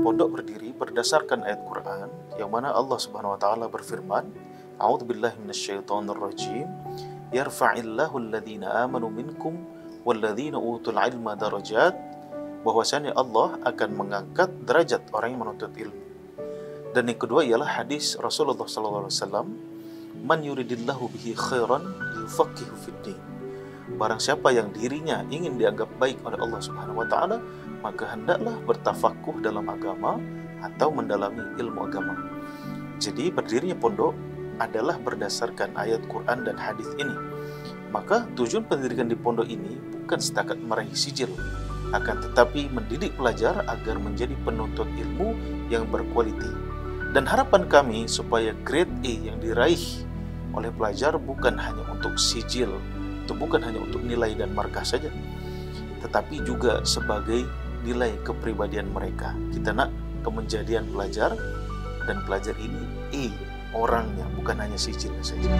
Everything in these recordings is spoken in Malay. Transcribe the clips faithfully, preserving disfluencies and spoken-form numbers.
pondok berdiri berdasarkan ayat Quran yang mana Allah Subhanahu wa taala berfirman, A'udzubillahi minasyaitonirrajim, yarfa'illahu alladhina amanu minkum walladzina utul ilma darajat, bahwasanya Allah akan mengangkat derajat orang yang menuntut ilmu. Dan yang kedua ialah hadis Rasulullah sallallahu alaihi wasallam, man yuridillahu bihi khairan yufaqihu fid din. Barang siapa yang dirinya ingin dianggap baik oleh Allah Subhanahu wa taala, maka hendaklah bertafakuh dalam agama atau mendalami ilmu agama. Jadi berdirinya pondok adalah berdasarkan ayat Quran dan hadis ini. Maka tujuan pendirikan di pondok ini bukan setakat meraih sijil, akan tetapi mendidik pelajar agar menjadi penuntut ilmu yang berkualiti. Dan harapan kami supaya grade A yang diraih oleh pelajar bukan hanya untuk sijil, itu bukan hanya untuk nilai dan markah saja, tetapi juga sebagai nilai kepribadian mereka. Kita nak kemenjadian pelajar, dan pelajar ini A orangnya, bukan hanya sijil saja.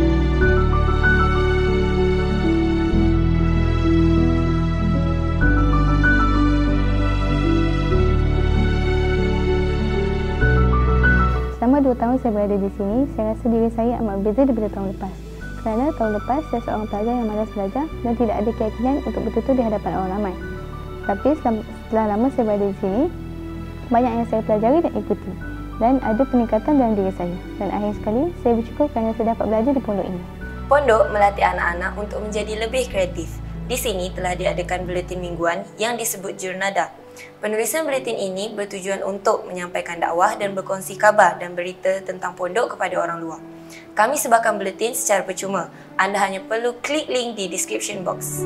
Selama dua tahun saya berada di sini, saya rasa diri saya amat berbeza daripada tahun lepas. Kerana tahun lepas saya seorang pelajar yang malas belajar dan tidak ada keyakinan untuk bertutur di hadapan orang ramai. Tapi setelah lama saya berada di sini, banyak yang saya pelajari dan ikuti, dan ada peningkatan dalam diri saya. Dan akhir sekali, saya bersyukur kerana saya dapat belajar di pondok ini. Pondok melatih anak-anak untuk menjadi lebih kreatif. Di sini telah diadakan buletin mingguan yang disebut Jurnada. Penulisan buletin ini bertujuan untuk menyampaikan dakwah dan berkongsi kabar dan berita tentang pondok kepada orang luar. Kami sebarkan buletin secara percuma. Anda hanya perlu klik link di description box.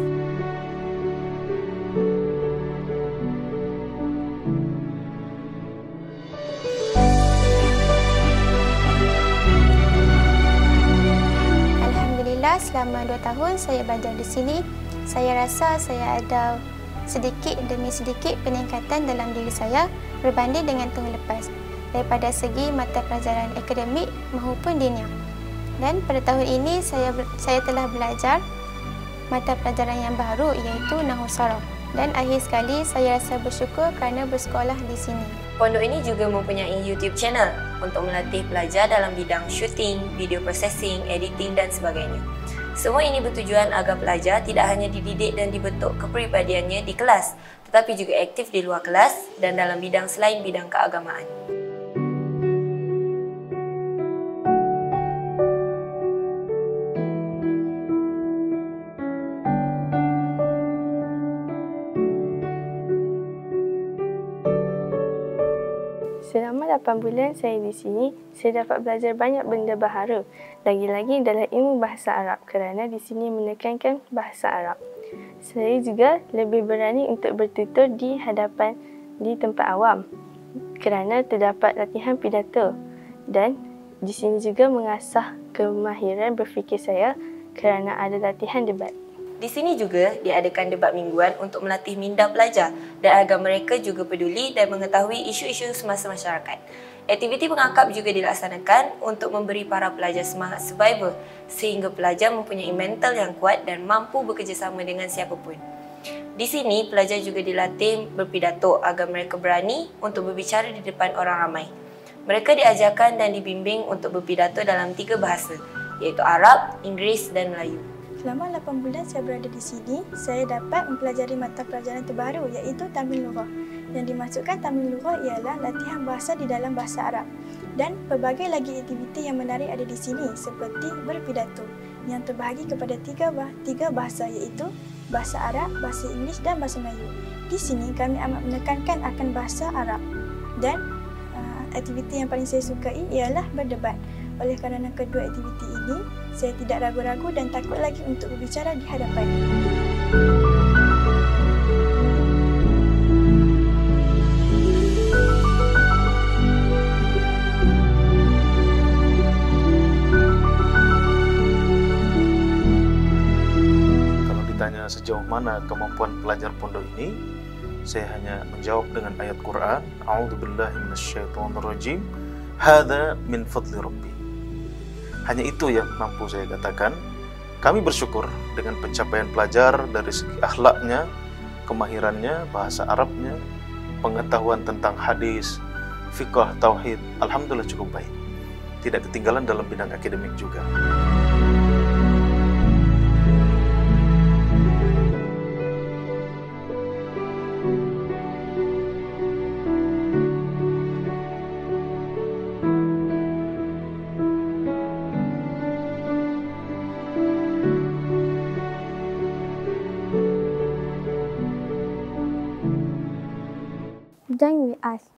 Alhamdulillah, selama dua tahun saya belajar di sini, saya rasa saya ada sedikit demi sedikit peningkatan dalam diri saya berbanding dengan tahun lepas, daripada segi mata pelajaran akademik maupun dinia. Dan pada tahun ini saya saya telah belajar mata pelajaran yang baru, iaitu Nahwu Sharaf. Dan akhir sekali saya rasa bersyukur kerana bersekolah di sini. Pondok ini juga mempunyai YouTube channel untuk melatih pelajar dalam bidang shooting, video processing, editing dan sebagainya. Semua ini bertujuan agar pelajar tidak hanya dididik dan dibentuk kepribadiannya di kelas, tetapi juga aktif di luar kelas dan dalam bidang selain bidang keagamaan. Selama lapan bulan saya di sini, saya dapat belajar banyak benda baharu. Lagi-lagi dalam ilmu bahasa Arab kerana di sini menekankan bahasa Arab. Saya juga lebih berani untuk bertutur di hadapan di tempat awam kerana terdapat latihan pidato, dan di sini juga mengasah kemahiran berfikir saya kerana ada latihan debat. Di sini juga diadakan debat mingguan untuk melatih minda pelajar dan agar mereka juga peduli dan mengetahui isu-isu semasa masyarakat. Aktiviti pengakap juga dilaksanakan untuk memberi para pelajar semangat survival sehingga pelajar mempunyai mental yang kuat dan mampu bekerjasama dengan siapapun. Di sini, pelajar juga dilatih berpidato agar mereka berani untuk berbicara di depan orang ramai. Mereka diajarkan dan dibimbing untuk berpidato dalam tiga bahasa, iaitu Arab, Inggeris dan Melayu. Selama lapan bulan saya berada di sini, saya dapat mempelajari mata pelajaran terbaru, iaitu Tamil Lughah. Yang dimaksudkan Tamil Lughah ialah latihan bahasa di dalam bahasa Arab. Dan pelbagai lagi aktiviti yang menarik ada di sini, seperti berpidato yang terbahagi kepada tiga, bah tiga bahasa, iaitu bahasa Arab, bahasa Inggeris dan bahasa Melayu. Di sini kami amat menekankan akan bahasa Arab. Dan uh, aktiviti yang paling saya sukai ialah berdebat. Oleh kerana kedua aktiviti ini, saya tidak ragu-ragu dan takut lagi untuk berbicara di hadapan. Kalau ditanya sejauh mana kemampuan pelajar pondok ini, saya hanya menjawab dengan ayat Quran, A'udzubillahi minasyaitonirrajim, hadza min fadli rabbi. Hanya itu yang mampu saya katakan. Kami bersyukur dengan pencapaian pelajar dari segi akhlaknya, kemahirannya, bahasa Arabnya, pengetahuan tentang hadis, fiqh, tauhid, alhamdulillah cukup baik. Tidak ketinggalan dalam bidang akademik juga. Join with us.